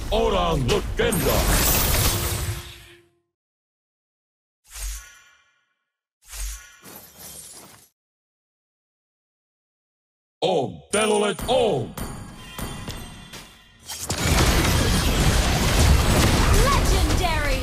seorang legenda. Om Telolet Om. Legendary!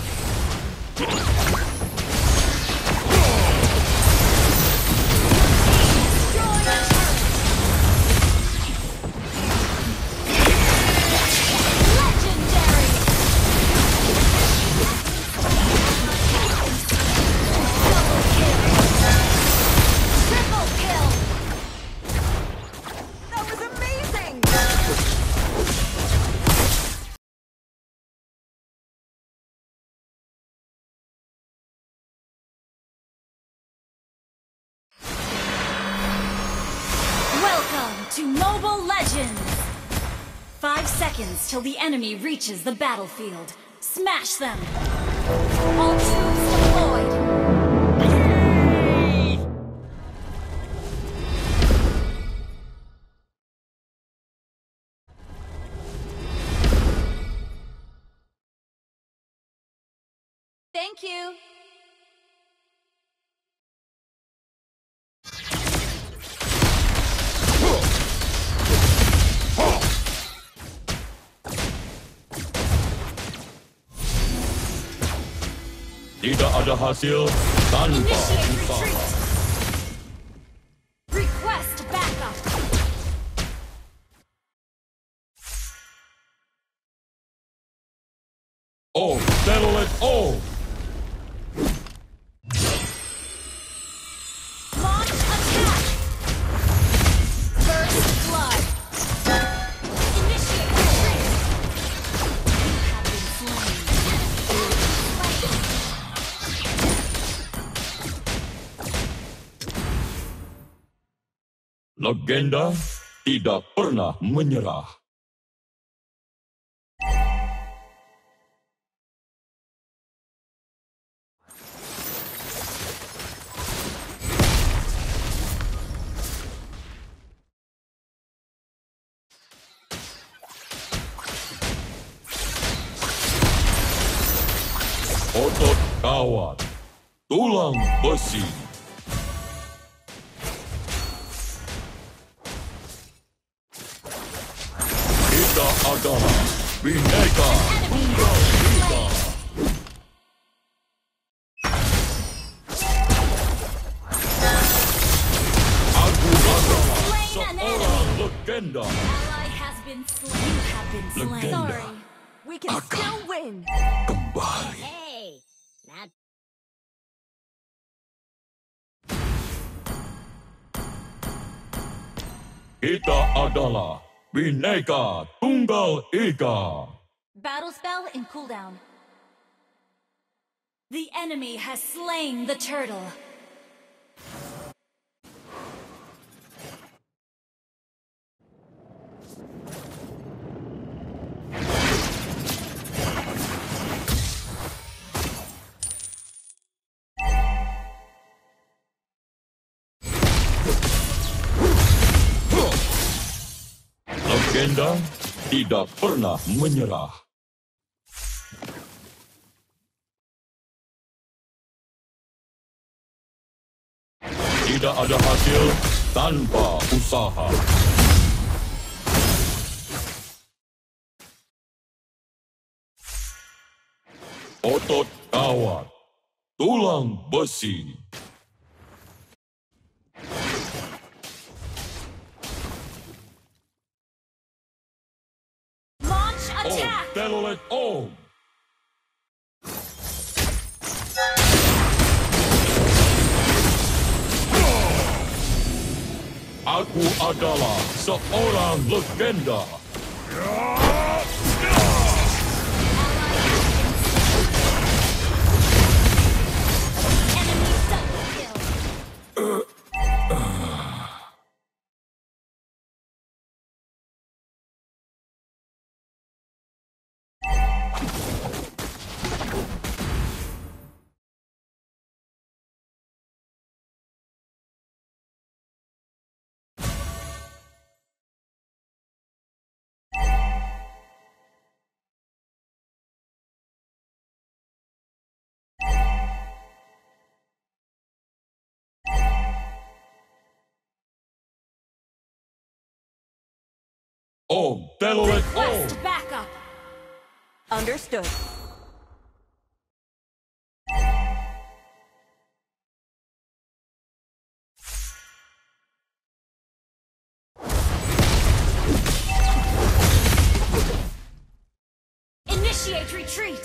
To Mobile Legends! 5 seconds till the enemy reaches the battlefield. Smash them! All troops deployed! Thank you! Tidak ada hasil tanpa usaha. Request backup. Om Telolet Om. Launch attack. First blood. Initiate retreat. You have been slain. Legenda tidak pernah menyerah. Otot kawat, tulang besi. Kita adalah Bhinneka Tunggal Ika. Aku adalah seorang legenda. Ally has been slain. You have been slain. Legenda. Sorry. We can still win. Kembali. Hey, that Kita adalah Bhinneka Tunggal Ika. battle spell in cooldown. The enemy has slain the turtle. Legenda tidak pernah menyerah. Tidak ada hasil tanpa usaha. Otot kawat, tulang besi. Launch Om attack! Telolet Om. Aku adalah seorang legenda. Enemy double kill. Om Telolet Om. Request backup. Understood. Initiate retreat.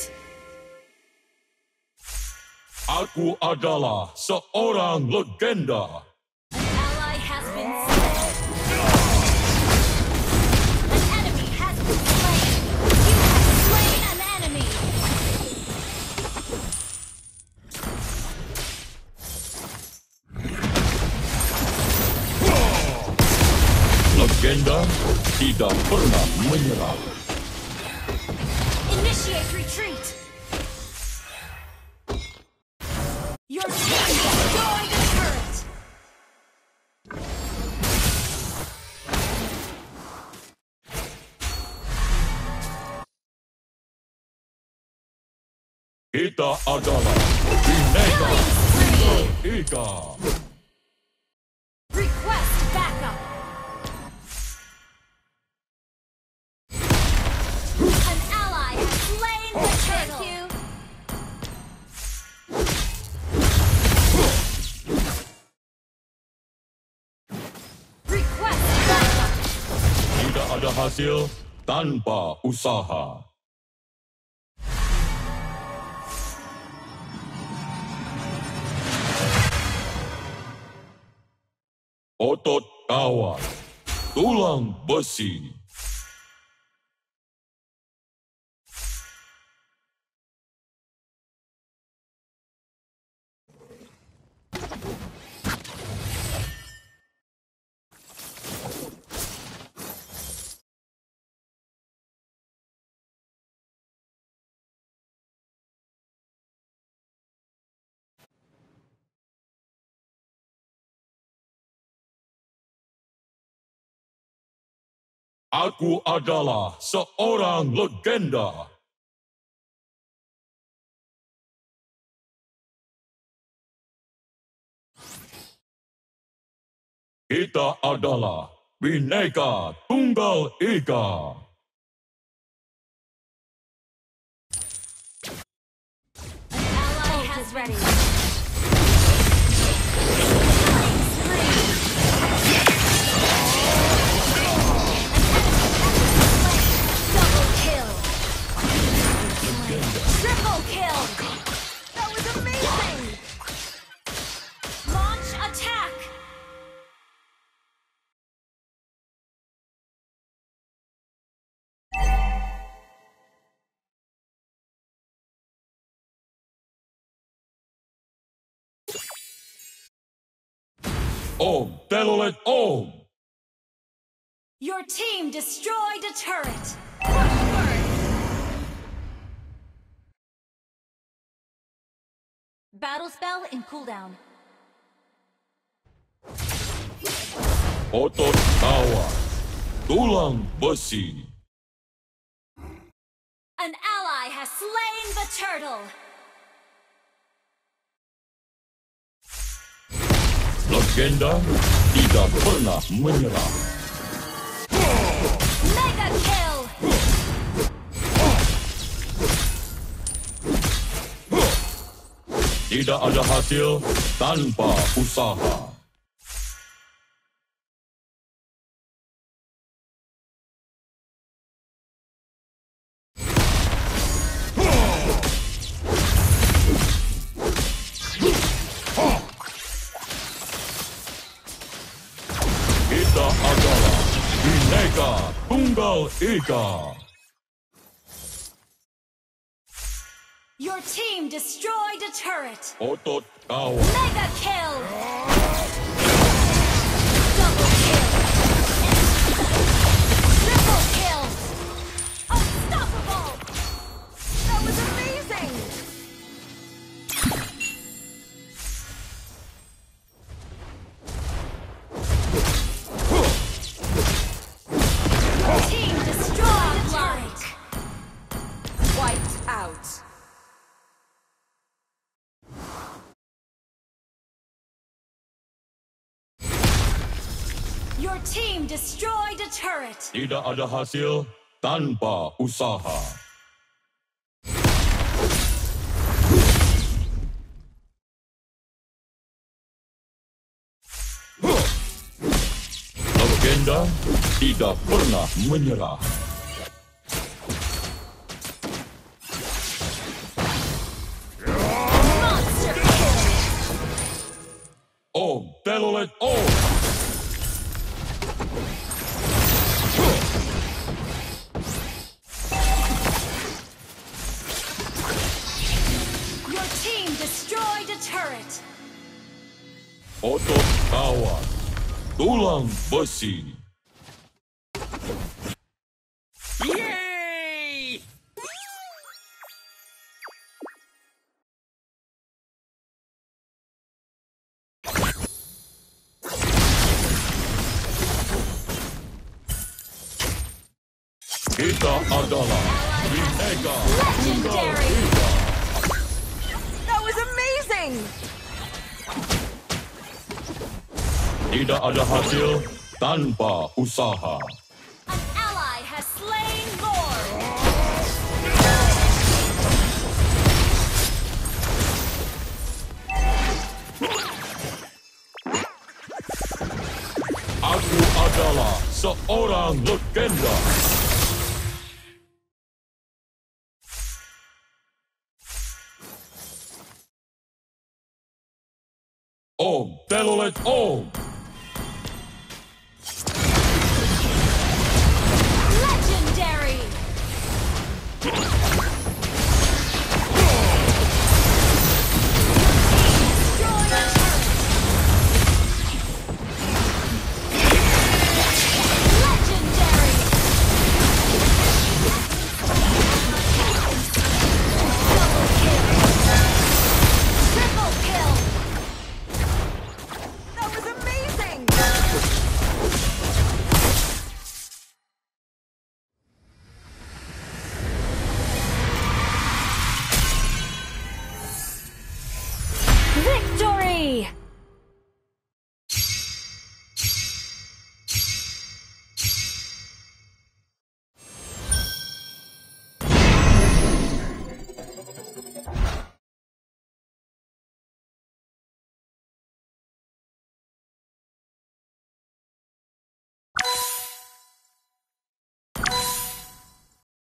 Aku adalah seorang legenda. An ally has been slain. An enemy has been slain. You have slain an enemy. Legenda tidak pernah menyerah. Initiate retreat. Your team destroyed a turret. Kita adalah Bineka Killing spree. Ika. Request backup. An ally has slain the turtle. Request backup. Tidak ada hasil tanpa usaha. Otot kawat, tulang besi. Aku adalah seorang legenda. Kita adalah Bineka Tunggal Ika. Ally has ready. Double kill. Triple kill. That was amazing! Launch attack. Om Telolet Om. Your team destroyed a turret. Battle spell in cooldown. Otot kawat, tulang besi. An ally has slain the turtle. Legenda tidak pernah menyerah. Mega kill. Tidak ada hasil tanpa usaha. Kita adalah Bineka Tunggal Ika. Your team destroyed a turret. Otot kawat, Mega kill. Double kill. Triple kill. Unstoppable. That was amazing! Team destroyed a turret. Wiped out. team destroyed a turret. Tidak ada hasil tanpa usaha. Legenda tidak pernah menyerah. Monster kill. Om Telolet Om. Your team destroyed a turret. Otot kawan, tulang besi. Yay! Kita adalah Bineka Legendary. That was amazing! Tidak ada hasil tanpa usaha. An ally has slain Lord. Aku adalah seorang legenda. Om Telolet Om.